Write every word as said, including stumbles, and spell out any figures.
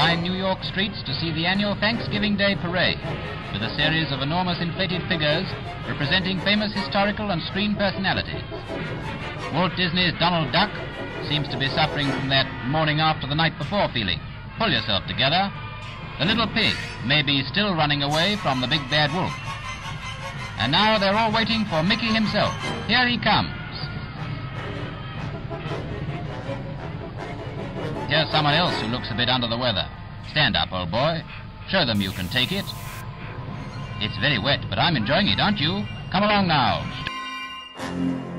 line New York streets to see the annual Thanksgiving Day Parade, with a series of enormous inflated figures representing famous historical and screen personalities. Walt Disney's Donald Duck seems to be suffering from that morning after the night before feeling. Pull yourself together. The little pig may be still running away from the big bad wolf. And now they're all waiting for Mickey himself. Here he comes. Here's someone else who looks a bit under the weather. Stand up, old boy. Show them you can take it. It's very wet, but I'm enjoying it, aren't you? Come along now.